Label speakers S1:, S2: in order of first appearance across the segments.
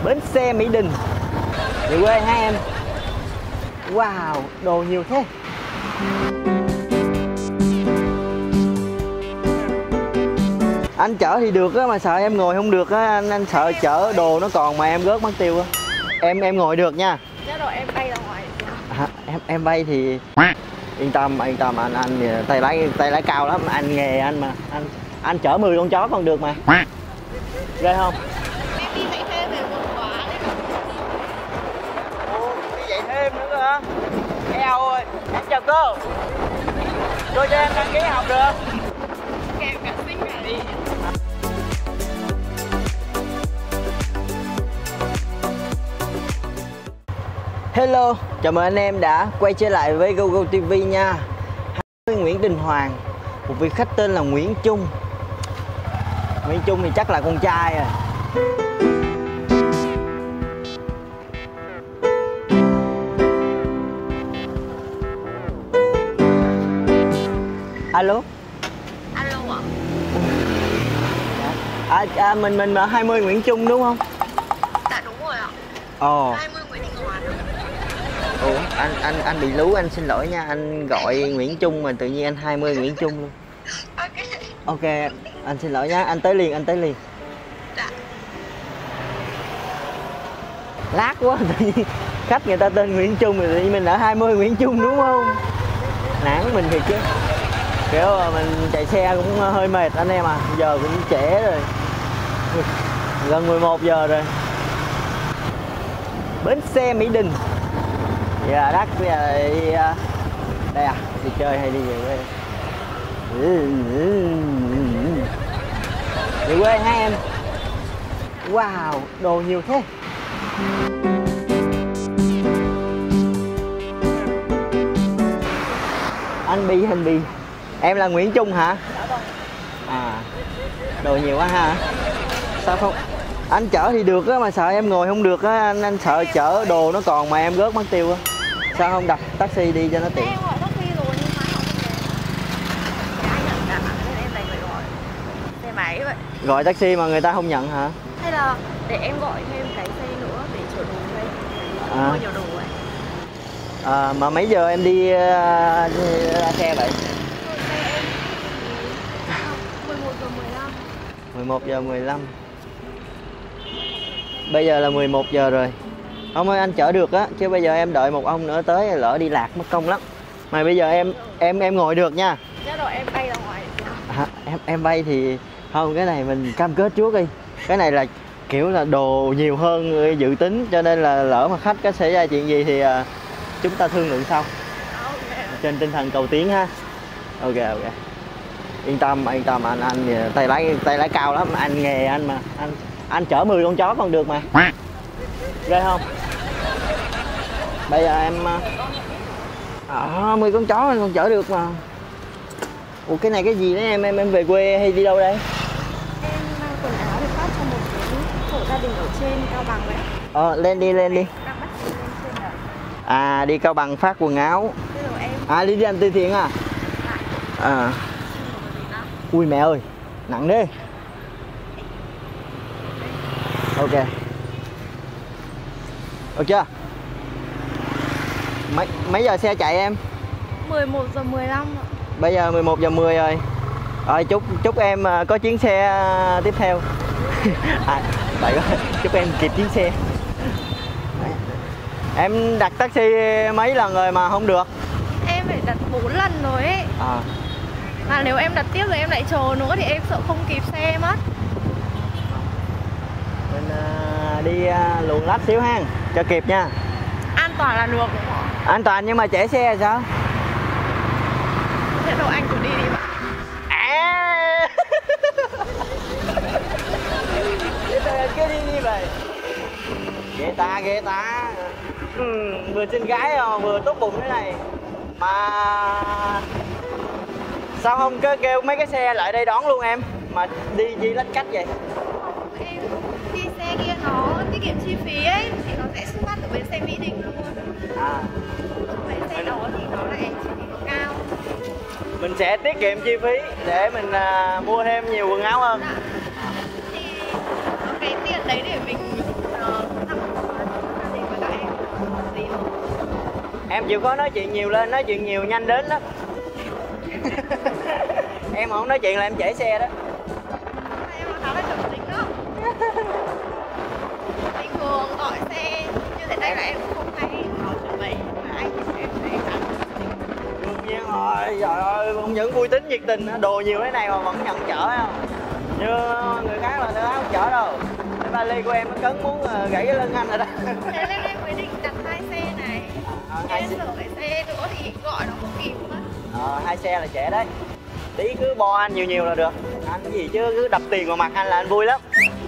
S1: Bến xe Mỹ Đình. Về quê hả em? Wow, đồ nhiều thế. Anh chở thì được á, mà sợ em ngồi không được á. Anh sợ chở đồ nó còn mà em rớt mất tiêu á. Em ngồi được nha.
S2: Chắc rồi em bay ra ngoài.
S1: Em bay thì yên tâm anh tay lái cao lắm, anh nghề anh mà. Anh chở 10 con chó còn được mà. Ghê không?
S2: Em đi dạy thêm về một khóa đấy.
S1: Ồ, đi dạy thêm nữa hả? Eo ơi, em chào cô. Cô cho em đăng ký học được không?
S2: Kèm cả sinh cả đi.
S1: Hello, chào mừng anh em đã quay trở lại với GoGo TV nha. Với Nguyễn Đình Hoàng, một vị khách tên là Nguyễn Trung. Nguyễn Trung thì chắc là con trai rồi. Alo.
S2: Alo
S1: ạ? Mình 20 Nguyễn Trung đúng không?
S2: Dạ đúng rồi ạ.
S1: Ồ.
S2: 20 Nguyễn Đình Hoàng.
S1: Ủa, anh bị lú, anh xin lỗi nha, anh gọi Nguyễn Trung mà tự nhiên anh 20 Nguyễn Trung luôn. Ok, anh xin lỗi nha, anh tới liền.
S2: Dạ.
S1: Lát quá, tự nhiên khách người ta tên Nguyễn Trung rồi tự nhiên mình ở 20 Nguyễn Trung đúng không? Nản mình thiệt chứ. Kiểu mình chạy xe cũng hơi mệt anh em à, giờ cũng trễ rồi. Gần 11 giờ rồi. Bến xe Mỹ Đình. Giờ đắt bây giờ đi đây à, đi chơi hay đi về quê? Về quê hả em? Wow, đồ nhiều thế. Anh bị hình bì. Em là Nguyễn Trung hả? À, đồ nhiều quá ha. Sao không? Anh chở thì được á, mà sợ em ngồi không được á. Anh sợ chở đồ nó còn mà em rớt mất tiêu á. Sao không đặt taxi đi cho nó tiện?
S2: Em gọi taxi rồi nhưng mà họ không đến. Ai nhận cả nên em đành phải gọi xe máy vậy.
S1: Gọi taxi mà người ta không nhận hả?
S2: Hay là để em gọi thêm cái xe nữa để chở đồ đây. Mua nhiều đồ vậy.
S1: Mà mấy giờ em đi ra xe vậy?
S2: Xe em 11 giờ 15.
S1: 11 giờ 15. Bây giờ là 11 giờ rồi. Ông ơi, anh chở được á, chứ bây giờ em đợi một ông nữa tới lỡ đi lạc mất công lắm. Mà bây giờ em ngồi được nha.
S2: Chắc rồi em bay ra ngoài.
S1: Em bay thì không, cái này mình cam kết trước đi. Cái này là kiểu là đồ nhiều hơn dự tính, cho nên là lỡ mà khách có xảy ra chuyện gì thì chúng ta thương lượng sau. Trên tinh thần cầu tiến ha. Ok. Yên tâm anh tay lái cao lắm, anh nghề anh mà. Anh chở 10 con chó còn được mà. Ghê không? Bây giờ em 10 con chó anh còn chở được mà. Ủa cái này cái gì đấy em về quê hay đi đâu đây?
S2: Em mang quần áo để phát cho một cái hộ gia đình ở trên Cao Bằng đấy.
S1: Lên đi.
S2: Đang bắt chị lên trên rồi.
S1: À, đi Cao Bằng phát quần áo.
S2: Thế rồi em.
S1: Đi ăn từ thiện à? Ui mẹ ơi, nặng đi. Ok. Ok chưa? Mấy giờ xe chạy em?
S2: 11 giờ 15 ạ.
S1: Bây giờ 11 giờ 10 rồi. Rồi chúc em có chuyến xe tiếp theo. Vậy quá, chúc em kịp chuyến xe. Em đặt taxi mấy lần rồi mà không được?
S2: Em phải đặt 4 lần rồi ấy. Mà nếu em đặt tiếp rồi em lại chờ nữa thì em sợ không kịp xe mất.
S1: Mình đi luồn lách xíu ha, cho kịp nha.
S2: An toàn là được đúng không?
S1: An toàn nhưng mà trễ xe là sao?
S2: Thế đâu anh cứ đi đi bạn.
S1: Cứ đi vậy. Ghê ta. Vừa xinh gái vừa tốt bụng thế này. Mà sao không kêu mấy cái xe lại đây đón luôn em? Mà đi lách cách vậy?
S2: Em đi xe kia nó tiết kiệm chi phí ấy, thì nó sẽ xuất phát từ bến xe Mỹ Đình luôn. Bến xe đó thì nó lại chi phí cao.
S1: Mình sẽ tiết kiệm chi phí để mình mua thêm nhiều quần áo hơn.
S2: Thì cái tiền đấy để mình
S1: Em chịu khó nói chuyện nhiều lên, nói chuyện nhiều nhanh đến đó. Em không nói chuyện là em trễ xe đó.
S2: Em khá là trầm tính đó. Bình thường gọi xe như thế này là em cũng không hay nói chuyện mấy, mà anh thì em thấy khá là trầm tính.
S1: Đương nhiên rồi, trời ơi, không những vui tính nhiệt tình, đồ nhiều thế này mà vẫn nhận chở không? Như người khác là người ta không chở đâu. Cái vali của em nó cấn muốn gãy cái lưng anh rồi đó.
S2: Thế nên em mới định đặt 2 xe này. Em sợ cái xe nữa thì gọi nó không kịp mất.
S1: 2 xe là trễ đấy. Tí cứ bo anh nhiều nhiều là được. Anh cái gì chứ cứ đập tiền vào mặt anh là anh vui lắm.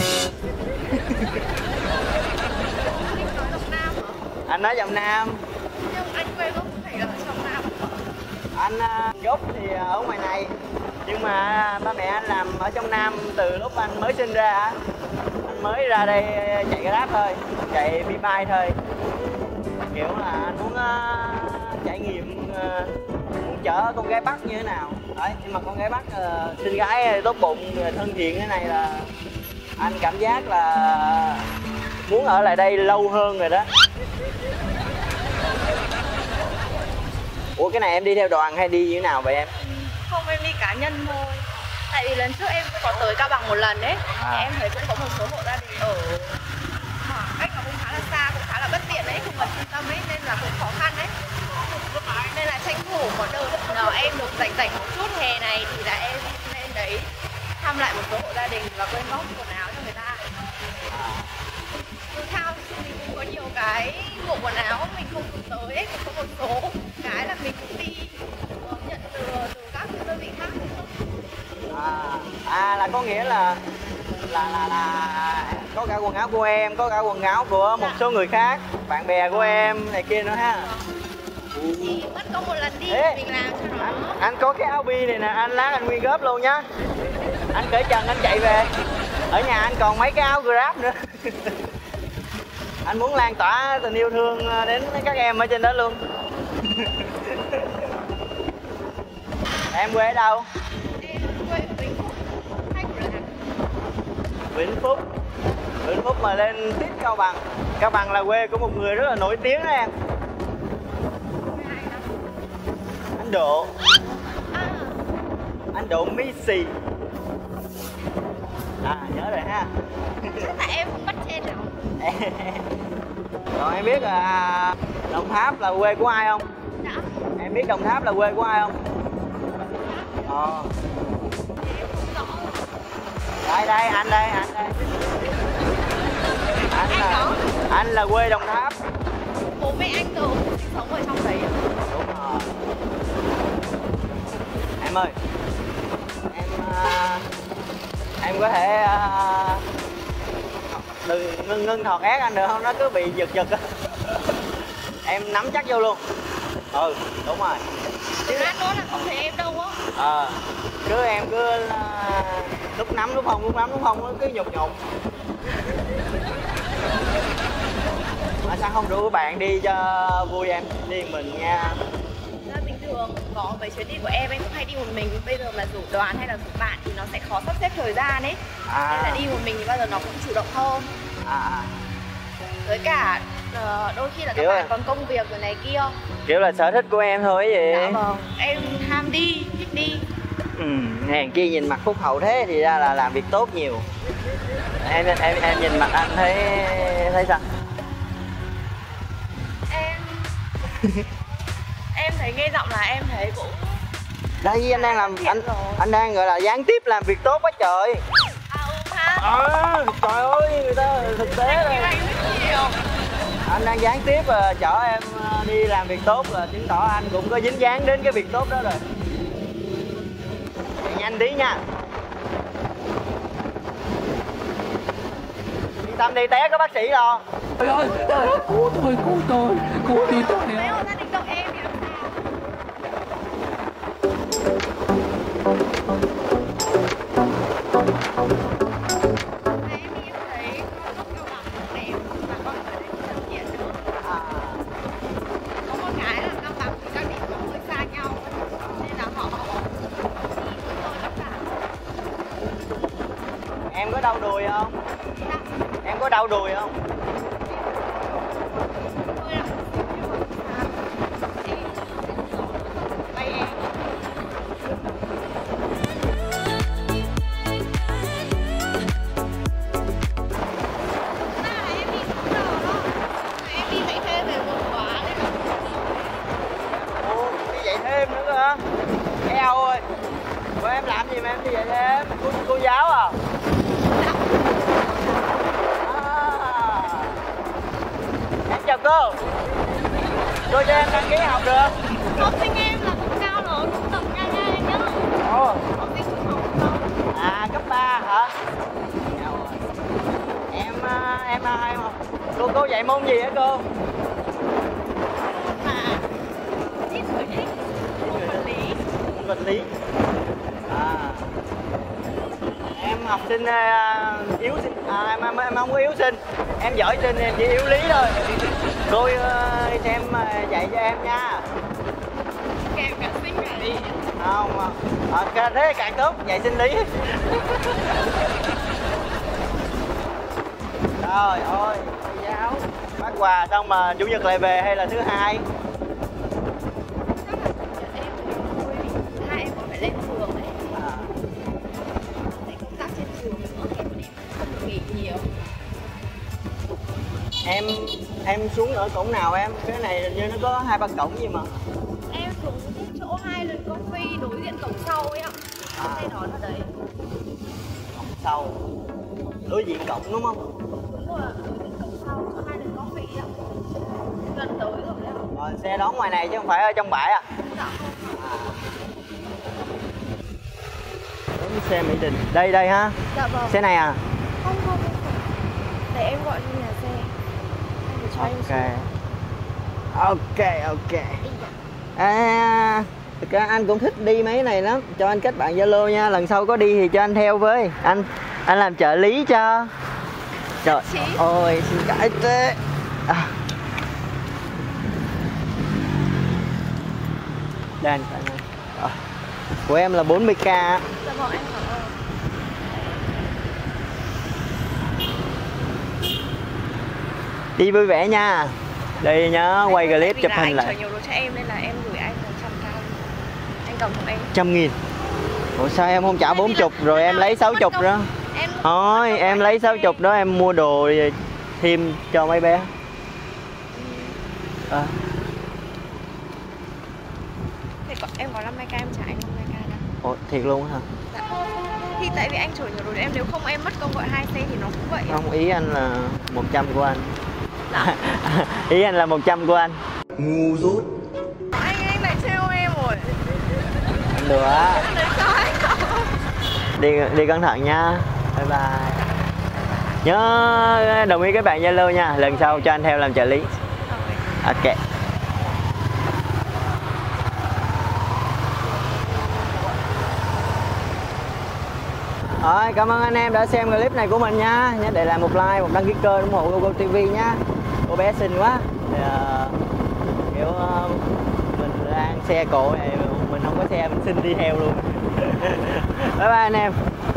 S1: Anh nói giọng Nam.
S2: Nhưng anh quê gốc cũng phải ở trong Nam.
S1: Anh gốc thì ở ngoài này, nhưng mà ba mẹ anh làm ở trong Nam từ lúc anh mới sinh ra. Anh mới ra đây chạy Grab thôi, chạy V-Bike thôi. Kiểu là anh muốn trải nghiệm muốn chở con gái Bắc như thế nào. Đấy, nhưng mà con gái Bắc xinh gái tốt bụng thân thiện thế này là anh cảm giác là muốn ở lại đây lâu hơn rồi đó. Ủa cái này em đi theo đoàn hay đi như thế nào vậy em?
S2: Không, em đi cá nhân thôi. Tại vì lần trước em cũng có tới Cao Bằng một lần đấy. Em thấy cũng có một số hộ gia đình ở khoảng cách nó cũng khá là xa, cũng khá là bất tiện đấy, không gần trung tâm ấy, nên là cũng khó khăn đấy. Nên là tranh thủ có đợt nào em được rảnh một chút hè này thì là em lên đấy thăm lại một số hộ gia đình và quyên góp quần áo cho người ta. Dù sao thì cũng có nhiều cái bộ quần áo mình không dùng tới ấy, cũng có một số cái là mình cũng đi nhận từ các đơn vị khác.
S1: Là có nghĩa là có cả quần áo của em, có cả quần áo của một số người khác, bạn bè của em này kia nữa ha.
S2: Thì mất công một lần đi mình làm cho nó.
S1: Anh có cái áo bi này nè, anh lát anh nguyên góp luôn nhá. Anh cởi trần anh chạy về. Ở nhà anh còn mấy cái áo Grab nữa. Anh muốn lan tỏa tình yêu thương đến các em ở trên đó luôn. Em quê ở đâu?
S2: Em quê ở Vĩnh Phúc.
S1: Vĩnh Phúc. Vĩnh Phúc mà lên tiếp Cao Bằng. Cao Bằng là quê của một người rất là nổi tiếng đó em. Anh Độ. Anh Độ Missy. Nhớ rồi ha.
S2: Tại em không bắt trên nào.
S1: Còn em biết là Đồng Tháp là quê của ai không?
S2: Dạ.
S1: Em biết Đồng Tháp là quê của ai không? Đây, anh đây. Anh là quê Đồng Tháp.
S2: Bố mẹ anh từ sinh sống ở trong đấy.
S1: Đúng rồi. Em ơi, em có thể đừng ngưng thọt ép anh được không? Nó cứ bị giật á. Em nắm chắc vô luôn. Đúng rồi.
S2: Chứ lát nữa là không thấy em đâu á.
S1: Cứ em cứ lúc nắm lúc không cứ nhục. Mà sao không rủ bạn đi cho vui em, đi mình nha.
S2: Bình thường có mấy chuyến đi của em cũng hay đi một mình. Bây giờ mà rủ đoàn hay là rủ bạn thì nó sẽ khó sắp xếp thời gian ấy. Nên là đi một mình thì bao giờ nó cũng chủ động hơn. Với cả đôi khi là các bạn còn công việc rồi này kia.
S1: Kiểu là sở thích của em thôi ấy gì.
S2: Dạ vâng, em ham đi, thích đi.
S1: Hèn chi nhìn mặt phúc hậu thế thì ra là làm việc tốt nhiều. Em nhìn mặt anh thấy sao?
S2: Em thấy nghe giọng là em thấy cũng.
S1: Đây anh đang làm anh đang gọi là gián tiếp làm việc tốt quá trời. Trời ơi, người ta thực tế rồi. Anh đang gián tiếp chở em đi làm việc tốt là chứng tỏ anh cũng có dính dáng đến cái việc tốt đó rồi. Chạy nhanh tí nha. Yên tâm đi, té có bác sĩ rồi.
S3: Trời ơi, cứu tôi
S2: Mấy hộ gia đình cậu em thì làm sao? Em thấy Cao Bằng đẹp và con người đấy cũng thân thiện nữa. Có một cái là Cao Bằng thì các điểm nó hơi xa nhau nên là họ chỉ với tôi tất cả.
S1: Em có đau đùi không?
S2: Dạ.
S1: Em có đau đùi không? cô. Cô cho em đăng ký học được.
S2: Học sinh em là cấp cao rồi, cũng tầm ngang ngang em nhá.
S1: Ồ.
S2: Học sinh trung học không?
S1: À, cấp 3 hả? Em học. Cô dạy môn gì hả cô?
S2: Ít tuổi đấy. Vật lý.
S1: Vật lý. À. Em học sinh yếu sinh. Em không có yếu sinh. Em giỏi sinh, em chỉ yếu lý thôi. Cô xem dạy cho em nha.
S2: Kèm cả sinh cả lý.
S1: Không, thế càng tốt, dạy sinh lý. Trời ơi, thầy giáo phát quà xong mà chủ nhật lại về hay là thứ hai?
S2: Chắc là chủ nhật em về vui. Hai em còn phải lên trường đấy. Để công tác trên trường nữa, em không được nghỉ nhiều.
S1: Em xuống ở cổng nào em? Cái này hình như nó có 2-3 cổng gì mà.
S2: Em xuống cái chỗ Highland Coffee đối diện cổng sau ấy ạ. Xe đón ở đấy.
S1: Cổng sau. Đối diện cổng đúng không?
S2: Đúng rồi, đối diện cổng sau chỗ Highland Coffee ạ. Gần tới rồi đấy ạ.
S1: Rồi xe đón ngoài này chứ không phải ở trong bãi à?
S2: Dạ không.
S1: Đúng xe Mỹ Đình. Đây ha.
S2: Dạ vâng.
S1: Xe này à?
S2: Không. Để em gọi cho nhà xe. Anh để cho em
S1: Ok.
S2: xuống.
S1: Thực ra anh cũng thích đi mấy này lắm. Cho anh kết bạn Zalo nha. Lần sau có đi thì cho anh theo với. Anh làm trợ lý cho. Trời ơi, xin cãi thế. Đây anh phải này. Của em là 40k.
S2: Dạ vâng, em cảm ơn.
S1: Đi vui vẻ nha. Đi nhớ quay clip chụp hình lại.
S2: Anh chở nhiều đồ cho em nên là em gửi anh 100k. Anh cầm hộ em.
S1: 100.000. Ủa sao em không trả 40 rồi em lấy 60 đó? Thôi em lấy 60 đó em mua đồ thêm cho mấy bé.
S2: Em có 50k em trả anh 50k đã.
S1: Ủa thiệt luôn hả?
S2: Dạ. Thì tại vì anh chở nhiều đồ để em, nếu không em mất công gọi 2 xe thì nó cũng vậy.
S1: Không, ý anh là 100 của anh.
S2: Dạ.
S1: Ý anh là 100 của anh. Ngu dốt.
S2: Anh lại trêu em rồi.
S1: Anh được á. Đi cẩn thận nha. Bye bye. Nhớ đồng ý các bạn Zalo nha. Lần sau cho anh theo làm trợ lý. Ok. Rồi, cảm ơn anh em đã xem clip này của mình nha. Nhớ để lại một like, một đăng ký kênh ủng hộ GoGo TV nha. Cô bé xinh quá. Thì, kiểu mình đang xe cộ này, mình không có xe mình xin đi theo luôn. Bye bye anh em.